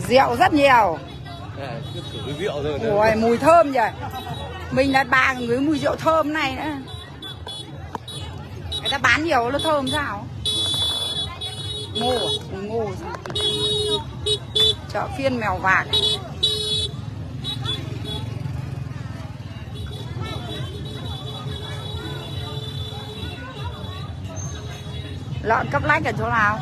Rượu rất nhiều. Cứ thử rượu thôi. Ôi, mùi thơm nhỉ. Mình là bà người mùi rượu thơm này nữa. Người ta bán nhiều nó thơm sao? Ngô à? Ngô sao? Chợ phiên Mèo Vạc. Lợn cấp lách ở chỗ nào?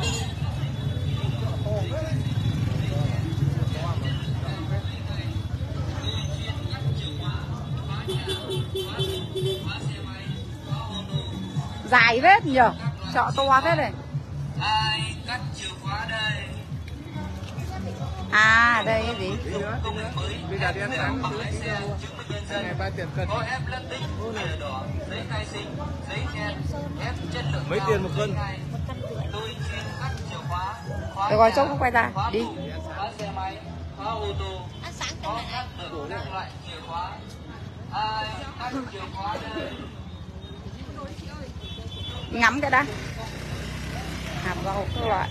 Dài vết nhờ, chợ to thế này. À đây cái gì? Bây giờ đi ăn sáng ngày 3 tiền cân. Mấy tiền một cân? Được rồi, chốt nó quay ra, đi. Ngắm cái đã. Hạt rau các loại.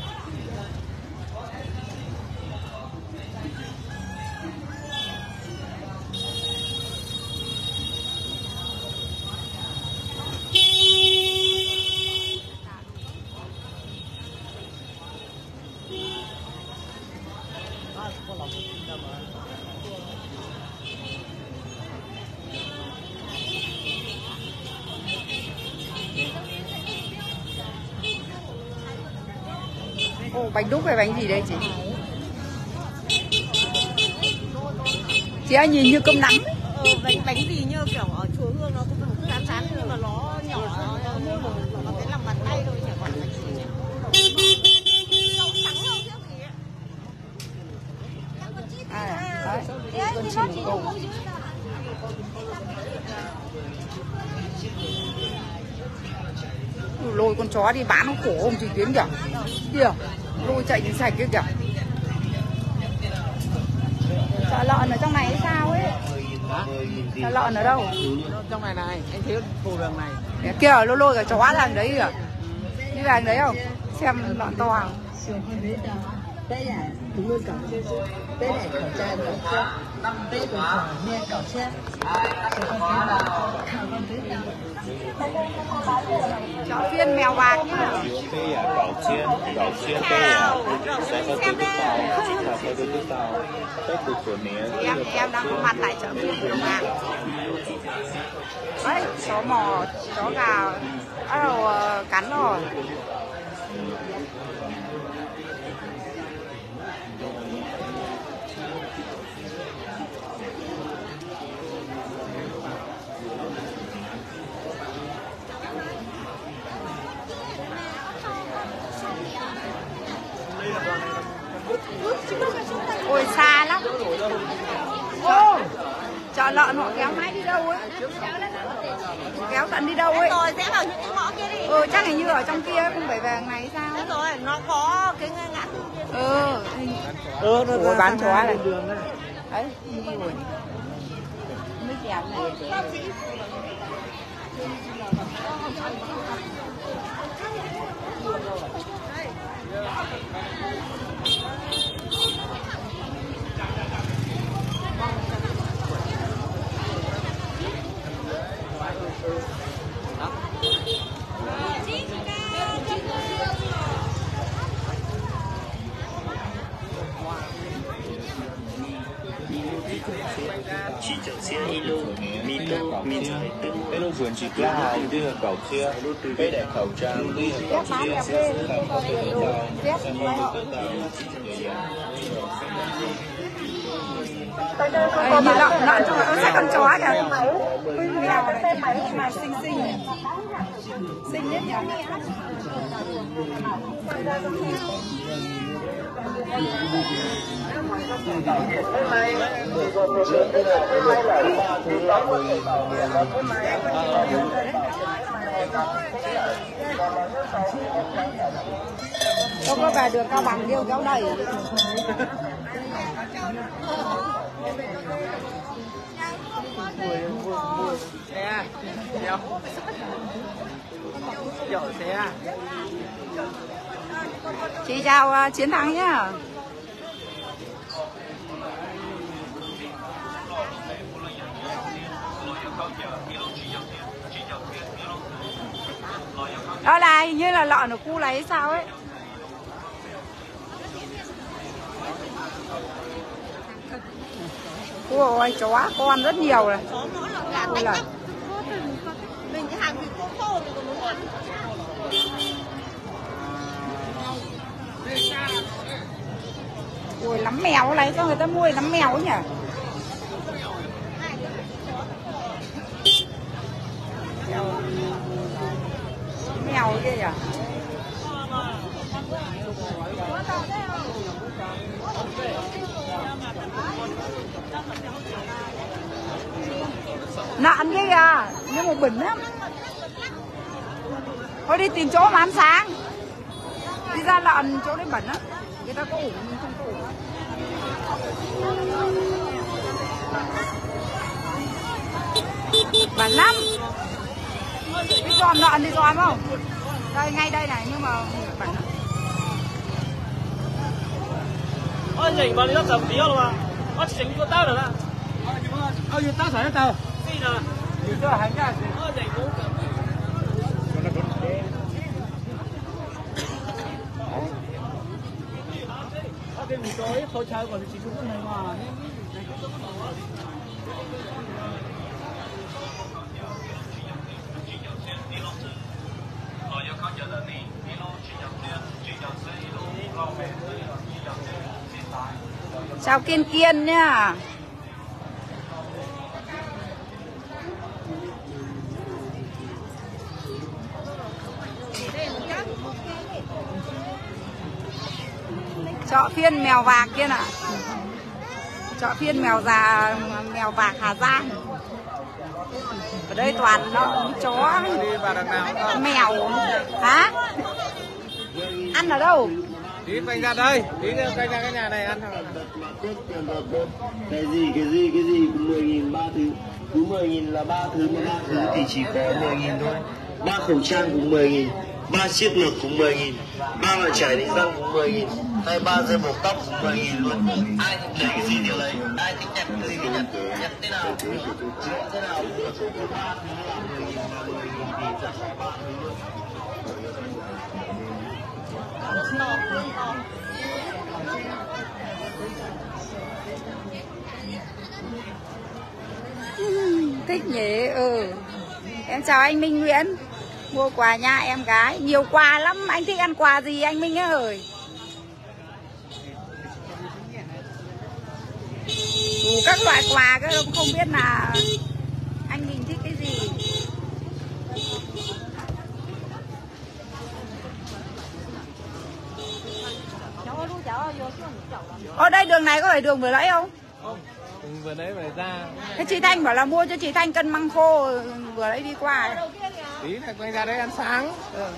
Ồ, bánh đúc hay bánh gì đây chị? Chị ơi, nhìn như cơm nắm. Bánh gì như kiểu ở chùa Hương nó cũng rán rán nhưng mà nó nhỏ, nó sẽ làm bàn tay thôi, chẳng còn bánh gì nhỉ? Rau trắng đâu chứ gì ạ? Con chim cổ. Lôi con chó đi bán nó khổ không chị Tuyến kìa. Kìa, lôi chạy đi sạch kia kìa. Chợ lợn ở trong này hay sao ấy? Chợ lợn ở đâu? Trong này này, anh thấy cầu đường này. Kìa, lôi cái chó làng đấy kìa. Đi vào đấy không? Xem lợn to không? Chợ phiên Mèo Vạc nhá. Em đang có mặt tại chợ phiên Mèo Vạc. Đấy, chó mò, chó gà bắt đầu cắn rồi. Ôi xa lắm. Ô, chợ lợn họ kéo máy đi đâu ấy? Kéo tận đi đâu ấy? Rồi sẽ vào những cái ngõ kia đi. Chắc hình như ở trong kia không phải về này sao? Đúng rồi, nó có cái ngã tư kia. Nó bán chó này. Đấy, đi rồi. Mấy kèm này. Cái đồ vườn chỉ là hài đưa cậu chia, cái để khẩu trang đưa cậu chia, như lợn trong nó sẽ con chó kìa. Mèo này mà xinh nhất nhỉ. Không có về đường Cao Bằng điêu kéo đầy. Xe, chở xe. Chị chào Chiến Thắng nhá. Đó này, hình như là lợn ở khu này hay sao ấy. Ôi, chó con rất nhiều này. Ôi là mình cái hàng thịt khô thì còn muốn ăn. ôi lắm mèo này, sao người ta mua lắm mèo ấy nhỉ? Mèo kia nhỉ? Nạn kia kìa, nhưng mà bẩn lắm. Thôi đi tìm chỗ mà ăn sáng. Đi ra lợn chỗ đấy bẩn lắm. Người ta có ủ nhưng không có ủ. Bẩn lắm. Đi dòm lợn đi dòm không? Đây ngay đây này nhưng mà bẩn lắm. Ôi nhỉnh vào đi lắp tầm tí rồi mà. Ôi chính có tao rồi đó. Ôi tao phải tao. Gì nào? Chưa hành ra. Ôi nhỉnh cũng cầm. Cái mình tối tôi chơi còn chỉ cũng này mà. Chào Kiên Kiên nhá. Chợ phiên mèo vạc kia ạ. Chợ phiên mèo vạc Hà Giang. Ở đây toàn nó chó, mèo. Hả? Ăn ở đâu? Tí quanh ra đây, tí quanh ra cái nhà này ăn thôi. Cái gì cũng 10.000 3 thứ. Cứ 10.000 là 3 thứ, mà 3 thứ thì chỉ có 10.000 thôi. 3 khẩu trang cũng 10.000, 3 chiếc lược cũng 10.000, 3 loại chải đánh răng cũng 10.000, hay 3 dây buộc tóc cũng 10.000 luôn. Ai thích lấy cái gì thì lấy, ai thích nhặt cái gì thì nhặt, nhặt thế nào thế nào. 3 thứ là 10.000 thì ra khỏi 3 thứ luôn. Thích nhỉ. Em chào anh Minh Nguyễn. Mua quà nha em gái. Nhiều quà lắm. Anh thích ăn quà gì anh Minh ơi? Các loại quà không biết là anh Minh thích cái gì. Ở đây đường này có phải đường vừa nãy không? Không, vừa nãy phải ra. Thế chị Thanh bảo là mua cho chị Thanh cân măng khô vừa nãy đi qua. Tí này quanh ra đấy ăn sáng.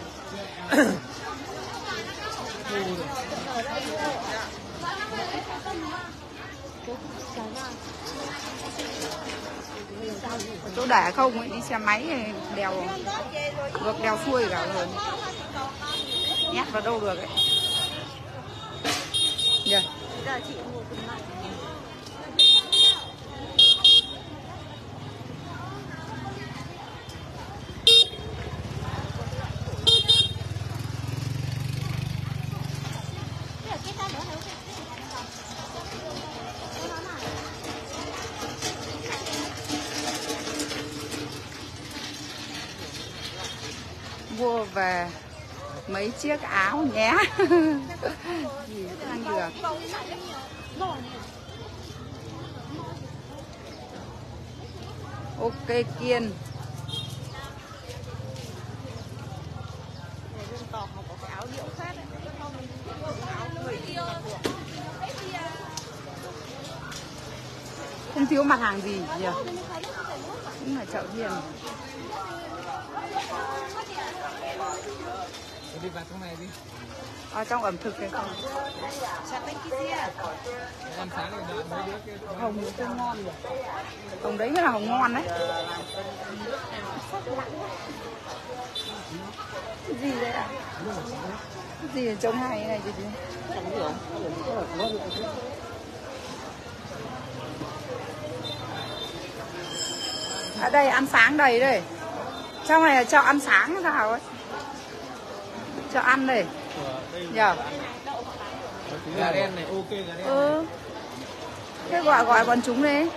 Có chỗ để không ấy, đi xe máy đèo ngược đèo xuôi cả rồi. Nhét vào đâu được ấy. Giờ chị mua cùng nhau. Mua về mấy chiếc áo nhé. Gì cũng được. Ok Kiên. Không thiếu mặt hàng gì nhỉ? Cũng là chợ Hiền. Đi vào trong này đi. Ở trong ẩm thực này không? Ăn sáng rồi đợi mấy đứa kia. Hồng nó chưa ngon rồi. Hồng đấy mới là hồng ngon đấy. Cái gì đấy ạ? Cái gì trông hay này chị? Ở đây ăn sáng đầy đây. Trong này là chợ ăn sáng sao ấy. Chợ ăn đây. Nhờ. Gà đen này ok, gà đen. Ừ. Thế gọi bọn chúng đấy.